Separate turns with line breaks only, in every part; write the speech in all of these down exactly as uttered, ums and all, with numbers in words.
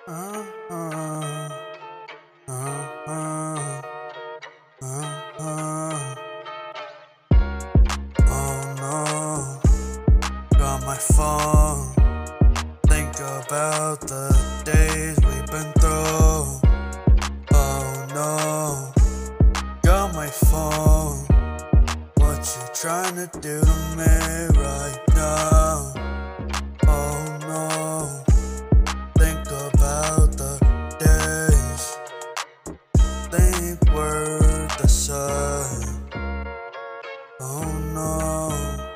Uh, uh, uh, uh, uh, uh. Oh no, got my phone. Think about the days we've been through. Oh no, got my phone. What you trying to do to me right now? Oh no, think about the days they ain't worth the sun. Oh no,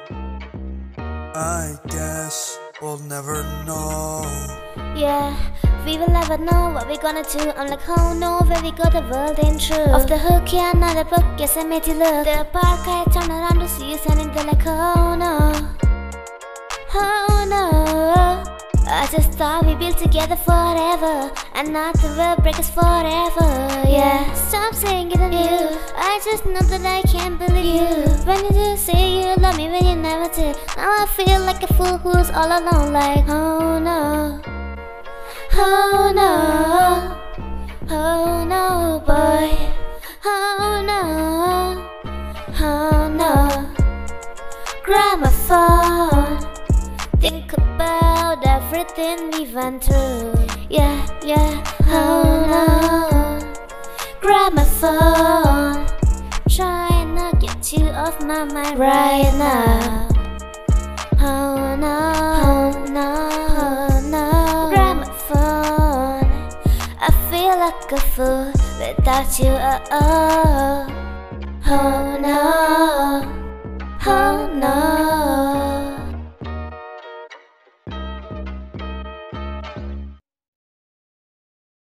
I guess we'll never know.
Yeah, we will never know what we're gonna do. I'm like, oh no, where we go, the world ain't true. Off the hook, yeah, another book, yes, I made you look. The park, I turn around to see you standing there like, oh no, oh no. I just thought we built together forever, and nothing will break us forever. Yeah, stop saying it on you. I just know that I can't believe you. When you do say you love me when you never did. Now I feel like a fool who's all alone. Like, oh no, oh no, oh no, boy, oh no, oh no. Grab my phone, think about everything we went through. Yeah, yeah, oh no. Grab my phone, try not get you off my mind right now. Oh no, oh no, oh no. Grab my phone, I feel like a fool without you, oh oh. Oh no.